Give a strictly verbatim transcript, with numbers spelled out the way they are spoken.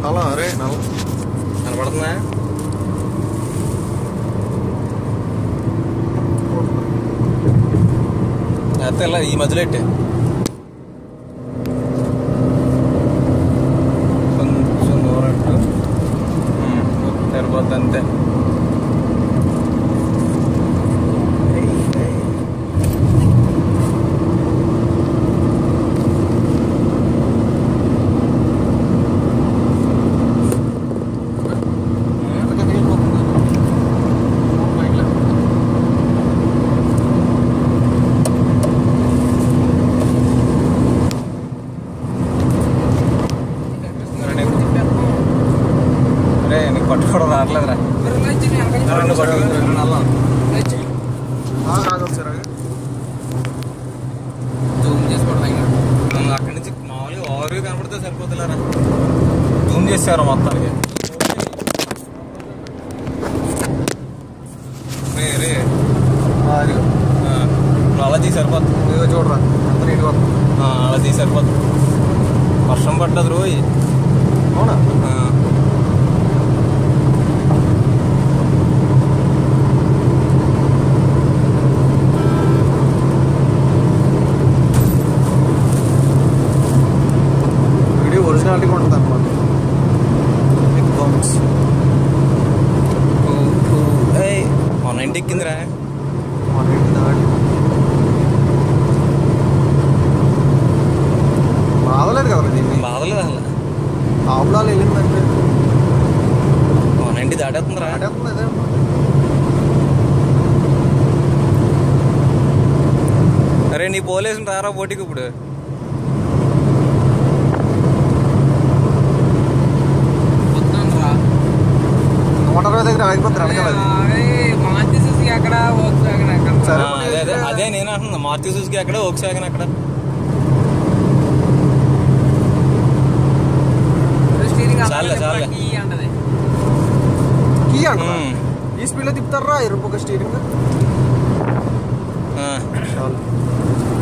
అలా అరే నల్ల కనపడుతుందా? అయితే ఇలా ఈ మధ్యలో పెట్టే కొంచెం దూరం సరిపోద్ది అంతే. నీకు పట్టుకోవడం రావట్లేదురా. రెండు పట్టుకు జూమ్ చేసుకోవడం అక్కడి నుంచి మామూలుగా ఓవర్ కనపడితే సరిపోతులేరా. జూమ్ చేసారు మొత్తానికి. రే రే అలా తీసి సరిపోతుంది. చూడరా ఎంత నీట్గా అలా తీసి సరిపోతుంది. వర్షం పడ్డది రోజు. అవునా? ఒరిజినాలిటీగా ఉంటుంది అనమాట. వన్ నైన్టీ ఎక్కిందిరా. వన్ నైన్టీ దాటి బాధలేదు కదా దీన్ని. బాధలేదు అసలు. ఆవులాలు వెళ్ళిందంటే వన్ నైన్టీ దాటేస్తుందిరా. దాటేస్తుంది అదే. అరే నీ పోలేసిన రారా పోటీకి ఇప్పుడు. నూట అరవై దగ్గర ఆగిపోతారు అడగలేదు. అదే నేను అంటున్నా. మారుతి సుజుకి అక్కడ ఓక్స్ వ్యాగన్ అక్కడ. చాలే చాలే కీ అంట. ఈ స్పీడ్ లో తిప్పుతారా ఇరుపు స్టీరింగ్. చాలు.